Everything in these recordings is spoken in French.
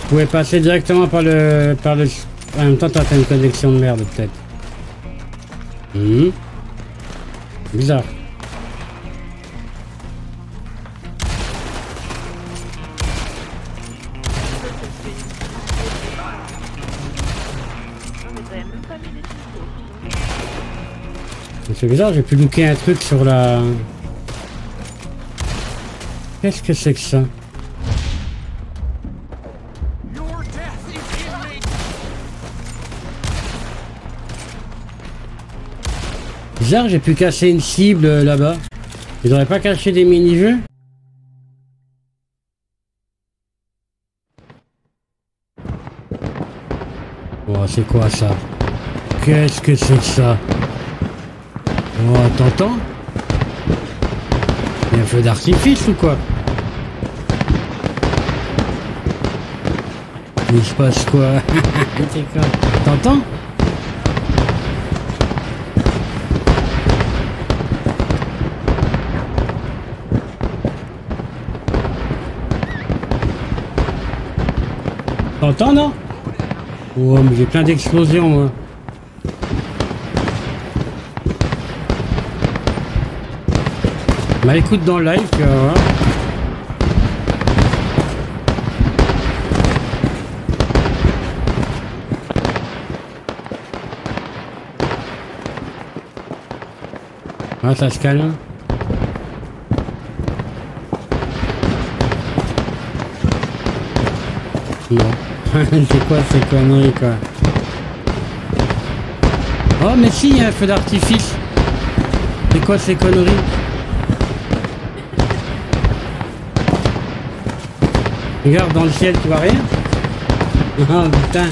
Vous pouvez passer directement par le... En même temps, t'as une connexion de merde, peut-être. Bizarre. C'est bizarre, j'ai pu looker un truc sur la... Qu'est-ce que c'est que ça? Bizarre, j'ai pu casser une cible là-bas. Ils auraient pas caché des mini-jeux? Oh, c'est quoi ça? Qu'est-ce que c'est que ça? Oh, t'entends? Il y a un feu d'artifice ou quoi? Il se passe quoi? T'entends? T'entends, non? Oh, mais j'ai plein d'explosions, moi. Bah écoute, dans le live, tu vas voir. Ah, ça se calme. Non. C'est quoi ces conneries, quoi? Oh, mais si, il y a un feu d'artifice. C'est quoi ces conneries? Regarde dans le ciel, tu vois rien? Oh putain.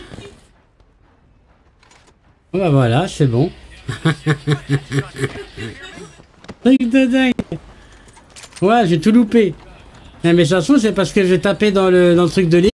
Oh bah voilà, c'est bon. Truc de dingue. Ouais, j'ai tout loupé. Mais de toute façon, c'est parce que j'ai tapé dans le truc de l'île.